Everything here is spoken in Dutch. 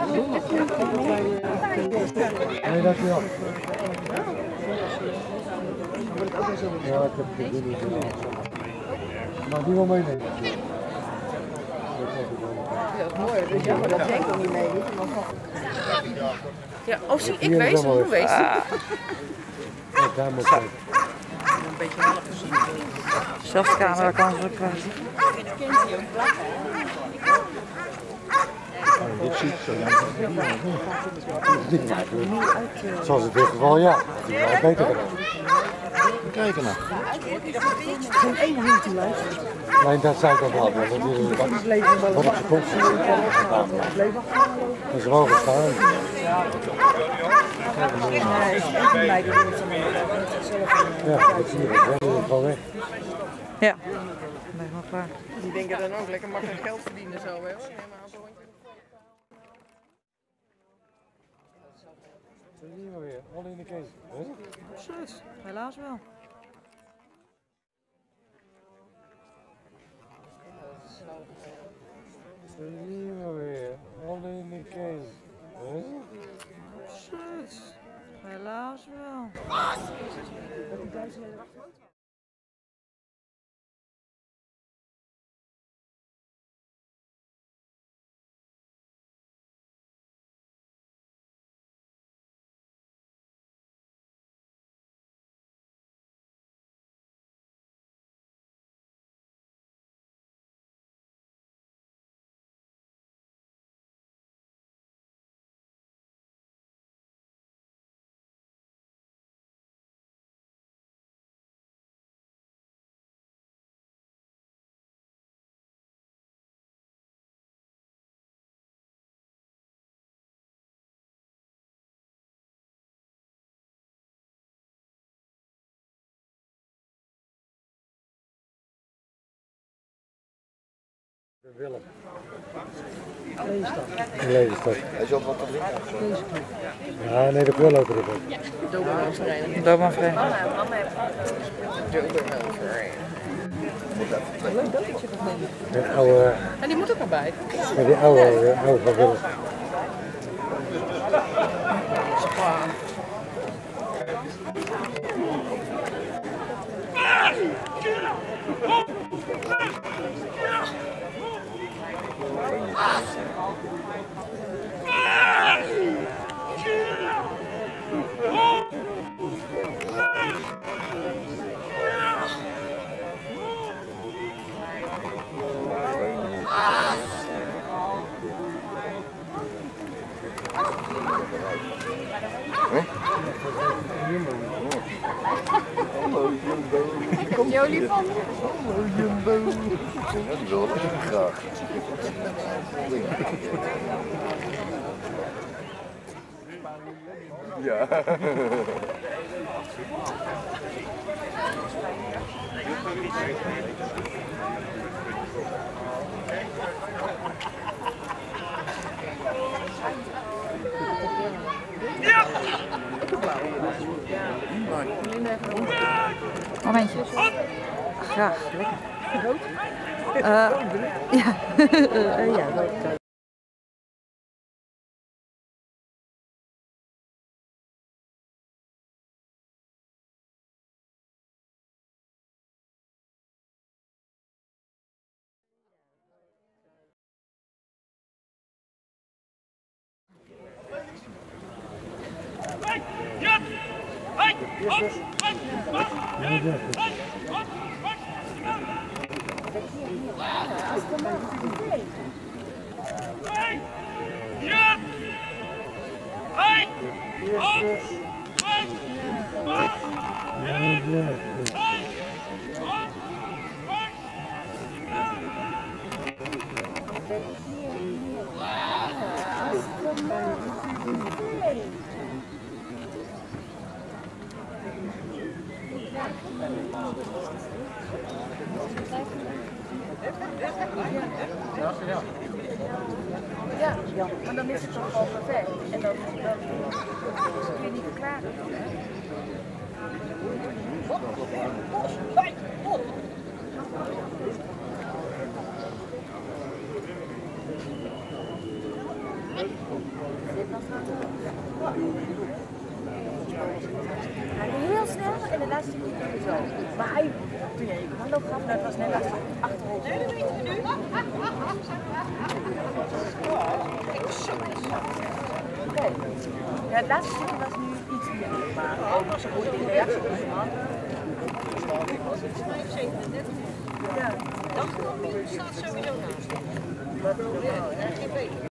Nee, dankjewel. Ja, ik heb het niet gedaan. Maar die wil meenemen. Dat is mooi, dus ja, maar dat denk ik niet mee. Ja, oh zie, ik wees, hoe wees je? Daar moet ik. Een beetje half gezien. Zelfs camera kan ze ook kwijt. Dit ziet zo. Zoals in dit geval, ja. Die is beter gedaan. Kijk maar. Geen één hond die luistert. Nee, dat zei ik ook wel. Wat op je kop zit. Dat is wel gestaan. Ja, dat zie je. Dat is gewoon weg. Ja, dat is wel klaar. Die denken dan ook lekker makkelijk geld verdienen zo, hè? Dat is niet meer weer. All in the case. Absoluut, helaas wel. Dat is niet meer weer. All in the case. Absoluut, helaas wel. Willem. Lelystad. Hij zal wat te drinken. Ja, nee, dat wil ook erop. Dobermanvereniging. De oude. En die moet ook erbij. Ja, die oude van Willem. Komt die olifant? Hallo Jumbo. Ja, die wil ik graag. Ja. Momentje. Graag, lekker. Rood? Ja. Ja, rood. Ja, maar dan is het toch al perfect. En dan kun je niet verklaren. Hij ging heel snel en de laatste keer ging zo. Maar hij, toen jij je commando gaf, dat was net als achterhoofd. Okay. Ja, het laatste stukje was nu iets minder, maar ook zo goed in de reactie van de man. Ja. Dat staat sowieso naast.